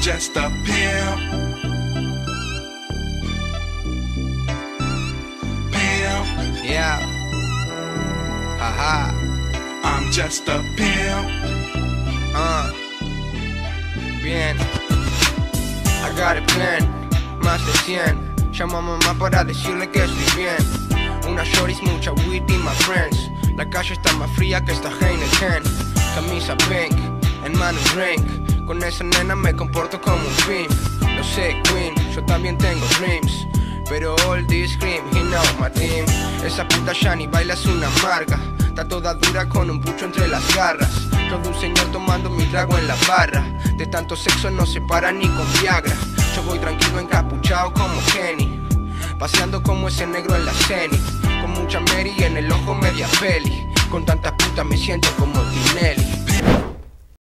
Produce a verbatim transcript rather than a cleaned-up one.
just a pimp. Pimp. Yeah. Haha. I'm just a pimp. Uh. Bien. I got a plan. Más de cien. Llamo a mamá para decirle que estoy bien. Una shorties, mucha weed y my friends. La calle está más fría que esta Heineken. Camisa pink, en mano un drink. Con esa nena me comporto como un pimp. Lo sé, queen, yo también tengo dreams. Pero all this scream, he know my team. Esa puta Shani baila es una marca. Está toda dura con un pucho entre las garras. Todo un señor tomando mi trago en la barra. De tanto sexo no se para ni con Viagra. Yo voy tranquilo encapuchado como Kenny, paseando como ese negro en la Zenith. Con mucha Mary en el ojo media peli. Con tanta puta me siento como Tinelli.